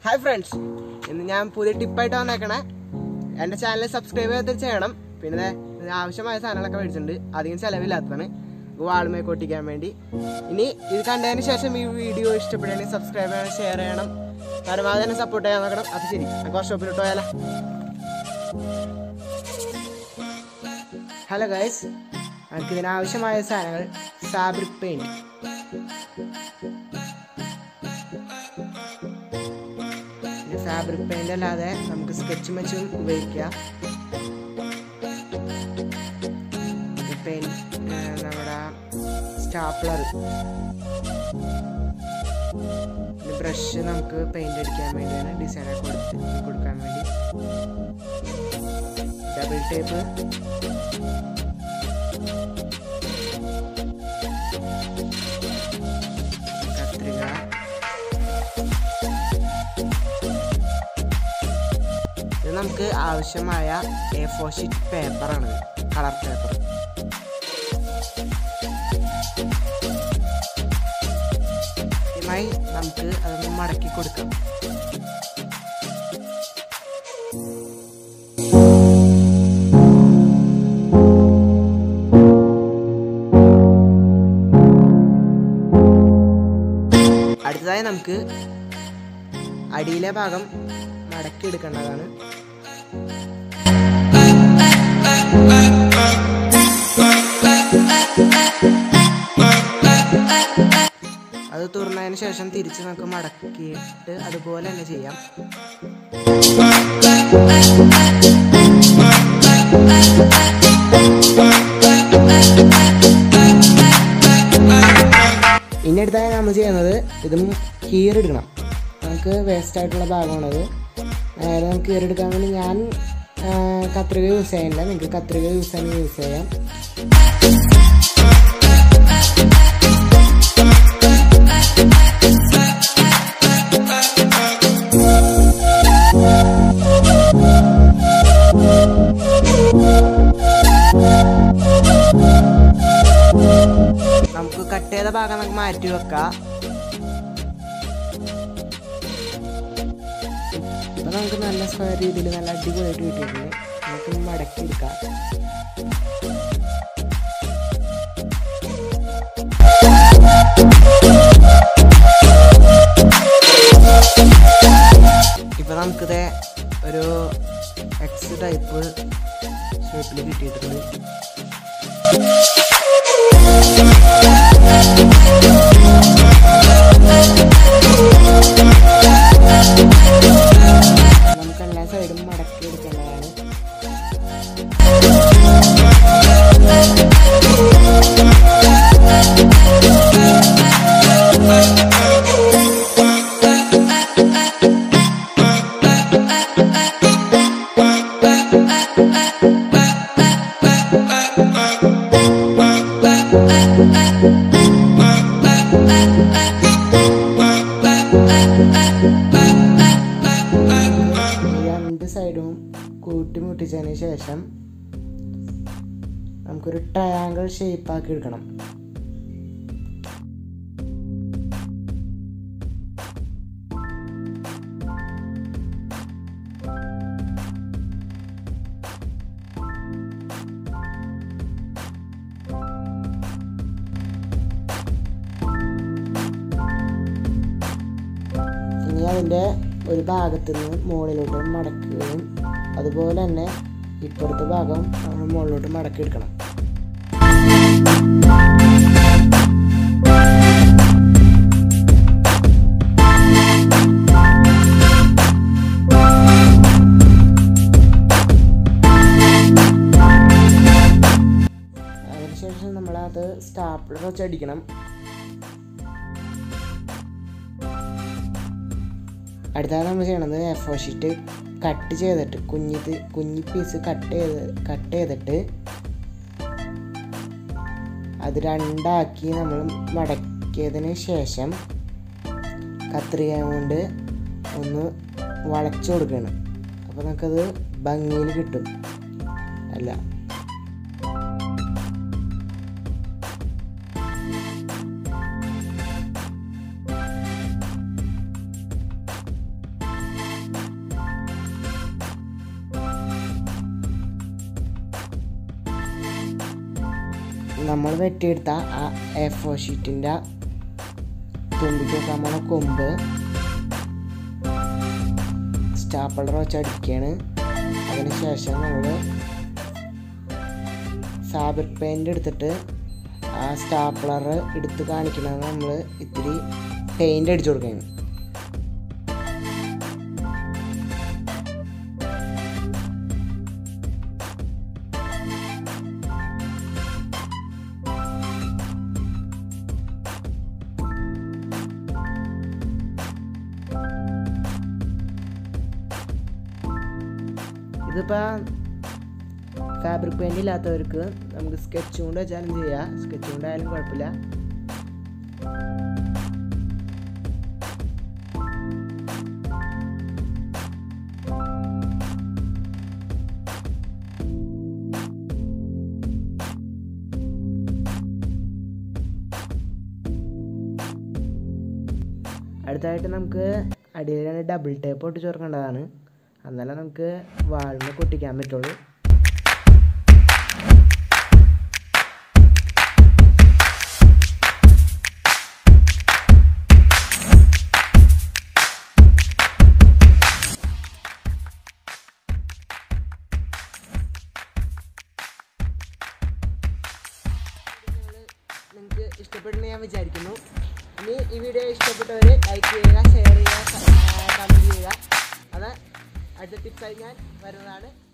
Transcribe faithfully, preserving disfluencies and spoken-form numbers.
Hi friends, ഇന്ന് ഞാൻ പുതിയ ടിപ്പായിട്ട് വന്നേക്കണേ. എൻ്റെ ചാനൽ സബ്സ്ക്രൈബ് ചെയ്ത് ചെയ്യണം. പിന്നെ ആവശ്യമായ സാധനങ്ങളൊക്കെ മേടിച്ചിട്ടുണ്ട്. അധികം ചിലവില്ലാത്തതാണ് വാൾമേക്ക് ഒട്ടിക്കാൻ വേണ്ടി. ഇനി ഇത് കണ്ടതിന് ശേഷം ഈ വീഡിയോ ഇഷ്ടപ്പെടുകയാണെങ്കിൽ സബ്സ്ക്രൈബ് ചെയ്യണം, ഷെയർ ചെയ്യണം, പരമാവധി തന്നെ സപ്പോർട്ട് ചെയ്യാൻ നോക്കണം. അത് ശരി, നമുക്ക് വർക്ക്ഷോപ്പിലോട്ട് പോയാലോ. ഹലോ ഗൈസ്, നമുക്ക് ഇതിനാവശ്യമായ സാധനങ്ങൾ ഫാബ്രിക് പെയിൻറ്, ഫാബ്രിക് പെയിൻ്റ് അല്ലാതെ നമുക്ക് സ്കെച്ച് മെച്ചും ഉപയോഗിക്കാം. പെയിൻറ് നമ്മുടെ സ്റ്റാപ്ലർ, ബ്രഷ് നമുക്ക് പെയിൻ്റ് അടിക്കാൻ വേണ്ടിയാണ്, ഡിസൈനൊക്കെ കൊടുത്ത് കൊടുക്കാൻ വേണ്ടി. ഡബിൾ ടേപ്പ്, കത്രിക, ഇത് നമുക്ക് ആവശ്യമായ എ ഫോർ ഷീറ്റ് പേപ്പറാണ്, കളർ പേപ്പർ. ആദ്യമായി നമുക്ക് അതൊന്ന് മടക്കി കൊടുക്കാം. അടുത്തതായി നമുക്ക് അടിയിലെ ഭാഗം മടക്കി എടുക്കേണ്ടതാണ്. അത് തുറന്നതിന് ശേഷം തിരിച്ച് നമുക്ക് മടക്കിയിട്ട് അതുപോലെ തന്നെ ചെയ്യാം. ഇനി അടുത്തായി നമ്മൾ ചെയ്യുന്നത് ഇതും കീറെടുക്കണം. നമുക്ക് വേസ്റ്റ് ആയിട്ടുള്ള ഭാഗമാണത്. അതായത് നമുക്ക് കീറെടുക്കാൻ വേണ്ടി ഞാൻ കത്രിക യൂസ് ചെയ്യാനില്ല, നിങ്ങൾക്ക് കത്രിക യൂസ് ചെയ്യാൻ യൂസ് ചെയ്യാം. നമുക്ക് കട്ട് ചെയ്ത ഭാഗം നമുക്ക് മാറ്റി വെക്കാം. ഇപ്പൊ നമുക്ക് നല്ല സ്ക്വയർ രീതിയിൽ നല്ല അടിപൊളിയായിട്ട് കിട്ടിയിട്ടുണ്ട്. നമുക്ക് മടക്കി എടുക്കാം. ഇപ്പൊ നമുക്കിത് ഒരു എക്സ് ടൈപ്പ് ഷേപ്പിൽ കിട്ടിയിട്ടുണ്ട്. നമുക്ക് എല്ലാ സൈഡും മടക്കി എടുക്കേണ്ടതാണ്. രണ്ട് സൈഡും കൂട്ടിമുട്ടിച്ചതിന് ശേഷം നമുക്കൊരു ട്രയാങ്കിൾ ഷേപ്പാക്കി എടുക്കണം. ഇനി അതിൻ്റെ ഒരു ഭാഗത്ത് നിന്ന് മുകളിലോട്ട് മടക്കുകയും അതുപോലെ തന്നെ ഇപ്പുറത്തെ ഭാഗം നമ്മൾ മുകളിലോട്ട് മടക്കിയെടുക്കണം. അതിനുശേഷം നമ്മളത് സ്റ്റാപ്ലർ വെച്ച് അടിക്കണം. അടുത്താണ് നമ്മൾ ചെയ്യണത് എ ഫോർ ഷീറ്റ് കട്ട് ചെയ്തിട്ട് കുഞ്ഞിത് കുഞ്ഞി പീസ് കട്ട് ചെയ്ത് കട്ട് ചെയ്തിട്ട് അത് രണ്ടാക്കി നമ്മൾ മടക്കിയതിന് ശേഷം കത്രിക കൊണ്ട് ഒന്ന് വളച്ചു കൊടുക്കണം. അപ്പോൾ നമുക്കത് ഭംഗിയിൽ കിട്ടും. അല്ല നമ്മൾ വെട്ടിയെടുത്ത ആ എ ഫോർ ഷീറ്റിൻ്റെ തുമ്പിക്ക് വെക്കാൻ കൊമ്പ് സ്റ്റാപ്ലർ വെച്ച് അടിക്കുകയാണ്. അതിനുശേഷം നമ്മൾ ഫാബ്രിക് പെയിൻ്റ് എടുത്തിട്ട് ആ സ്റ്റാപ്ലർ എടുത്ത് കാണിക്കണമെന്ന് നമ്മൾ ഇത്തിരി പെയിൻ്റ് അടിച്ചു കൊടുക്കുകയാണ്. ഇതിപ്പോൾ ഫാബ്രിക് പെയിൻ്റ് ഇല്ലാത്തവർക്ക് നമുക്ക് സ്കെച്ച് കൊണ്ട് വെച്ചാലും ചെയ്യാം. സ്കെച്ച് കൊണ്ടായാലും കുഴപ്പമില്ല. അടുത്തായിട്ട് നമുക്ക് അടിയിൽ ഡബിൾ ടേപ്പ് ഒട്ടിച്ച് ചേർക്കേണ്ടതാണ്. എന്നാലേ നമുക്ക് വാളിന് പൊട്ടിക്കാൻ പറ്റുള്ളൂ. നിങ്ങൾക്ക് ഇഷ്ടപ്പെടുന്ന ഞാൻ വിചാരിക്കുന്നു. ഇനി ഈ വീഡിയോ ഇഷ്ടപ്പെട്ടവർ ലൈക്ക് ചെയ്യുക, ഷെയർ ചെയ്യുക, കമൻറ്റ് ചെയ്യുക. അത് അടുത്ത ടിപ്സായി ഞാൻ വരുന്നതാണ്.